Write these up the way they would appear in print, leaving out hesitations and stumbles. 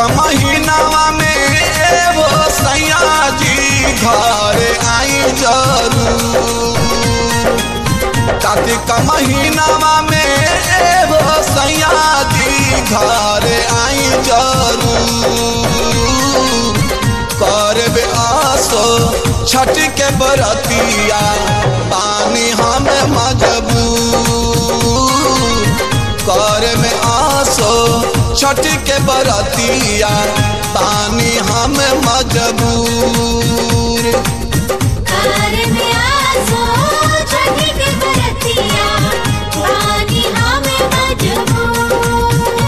महीनावा में एगो सैया जी घर आई जरूर। कार्तिक महीनावा में एगो सैया जी घर आई जरूर। करबे आसो छठ के बरतिया पानी हमें मजबूर। कर में आसो छठ के बरतिया पानी हमें मजबूर। कर में आसो छठ के बरतिया पानी हमें मजबूर।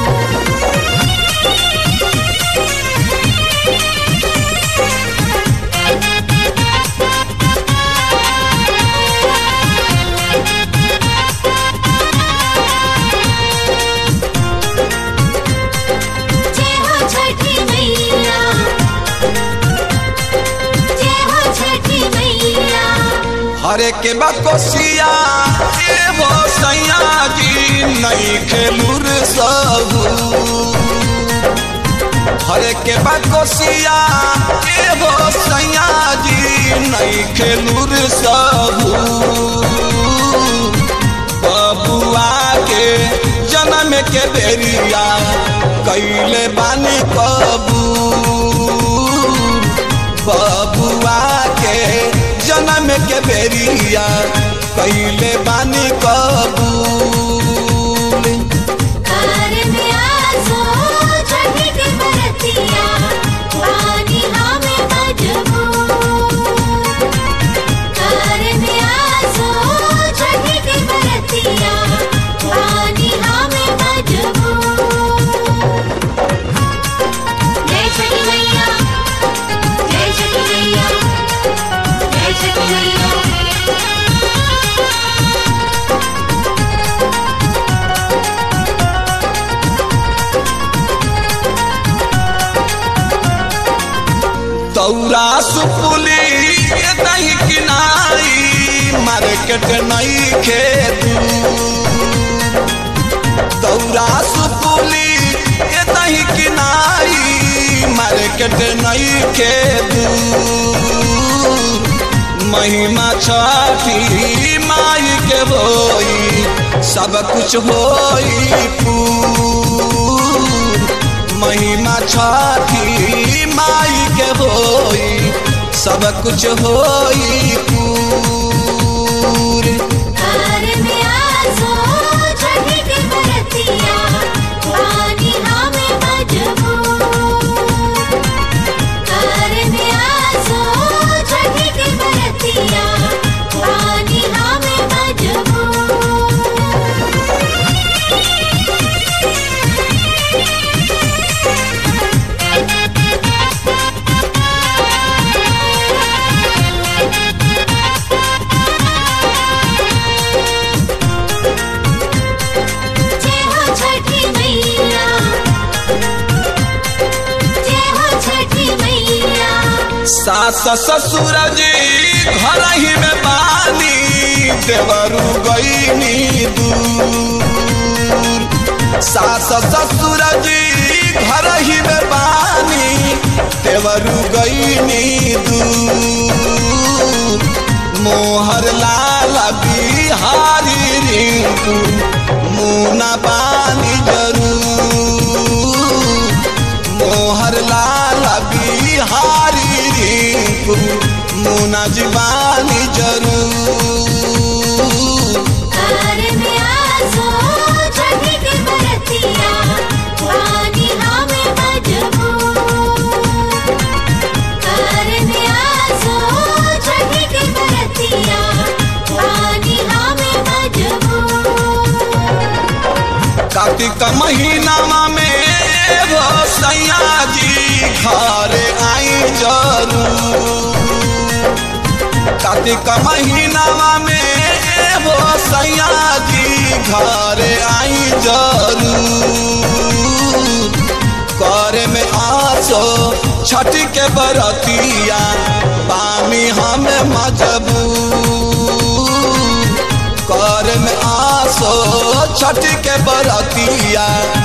हरे के बकोसिया एगो सैया जी नहीं खेलूर सहू। हरे के बकोसिया एगो सैया जी नहीं खेलूर सहू। बबुआ के जन्म के बेरिया कैले बानी कबूर। बबुआ के जन्म के बेरिया कैले बानी कबूल। कर में आसो छठ के बरतिया पानी हमें मजबूर। कर में आसो छठ के बरतिया पानी हमें मजबूर। जय छठी मैया, जय छठी मैया, जय छठी मैया। तौरा सुपुली दही किनाई मार्केट नहीं खेदू। तौरा सुपुली दही किनाई मार्केट नहीं खेदू। महिमा छठी माई के होई सब कुछ होई पूर। महिमा छठी माई के होई सब कुछ होई पूर। कर में आसो छठ के बरतिया पानी हमें मजबूर। कर में आसो छठ के बरतिया पानी हमें मजबूर। जय हो छठी मैया, जय हो छठी मैया। सास ससुर जी घर ही में बानी देवरू गईनी दूर। सास ससुर जी घर ही में बानी देवरू गईनी दूर। मोहर लाल बिहारी रिंकू मुना बानी जरूर। मोहर लाल बिहारी रिंकू मुना जीवानी जरूर। कर में आसो छठ के बरतिया पानी हमें मजबूर। कर में आसो छठ के बरतिया पानी हमें मजबूर। कार्तिक महीनावा में एगो सैया जी घर आई जरूर। कार्तिक महीनावा में एगो सैया जी घर आई जरूर। कर में आसो छठ के बरतिया पानी हमें मजबूर। कर में आसो छठ के बरतिया